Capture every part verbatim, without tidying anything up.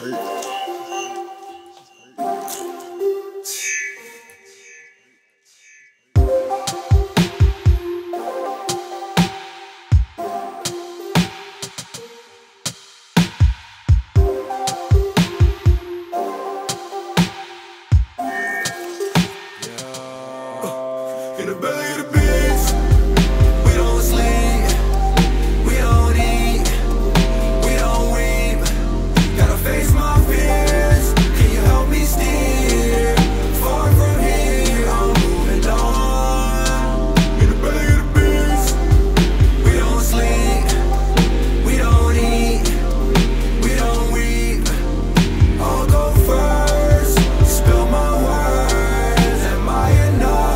In the belly of the beast, we don't sleep, we don't eat, we don't weep. Gotta face my fears, can you help me steer? Far from here, I'm moving on. In the belly of the beast, we don't sleep, we don't eat, we don't weep. I'll go first, spill my words, am I enough?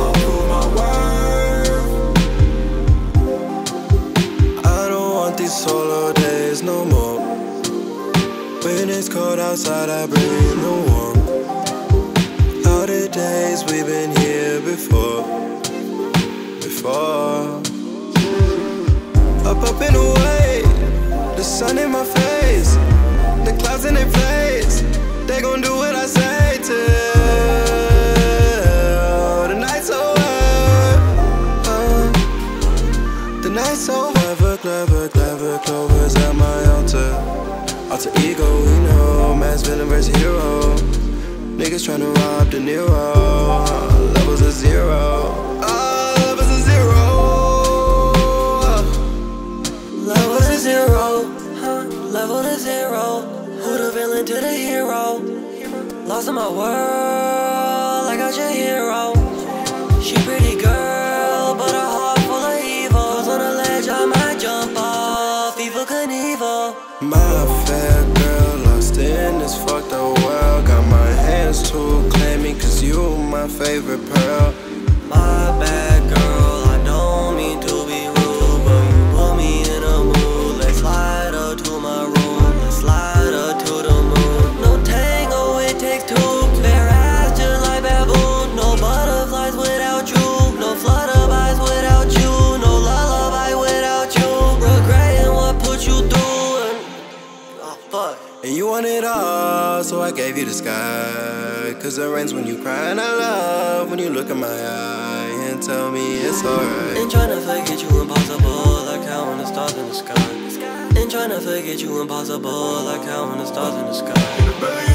These solo days no more. When it's cold outside, I breathe the warmth. Cloudy days, we've been here before. Before. Up, up and away, the sun in my face, the clouds in their place. They gon' do what I say till the night's over. uh, The night's over. Clever, clever, clever, clovers at my altar. Alter ego, we know, mass villain versus hero. Niggas tryna rob De Niro. uh, Levels of zero. uh, Levels of zero. uh. Levels of zero, huh? Level to zero. Who the villain to the hero? Lost in my world, I got your hero. She pretty girl, but her heart full of evil. Goes on a ledge, I might jump off, Evel Knievel. My fair girl, lost in this fucked up world. Got my hands too clammy, cause you my favorite pearl. My bad girl, I don't mean to be rude, but you put me in a mood. Let's slide up to my room, let's slide up to the moon. No tango, it takes two. Bare ass just like baboon. No butterflies without you, no flutterbies without you, no lullaby without you. Regretting what put you through and oh fuck. And you want it all, so I gave you the sky. Cause it rains when you cry, and I love when you look in my eye and tell me it's alright. Ain't tryna forget you impossible, like counting the stars in the sky. Ain't tryna forget you impossible, like counting the stars in the sky.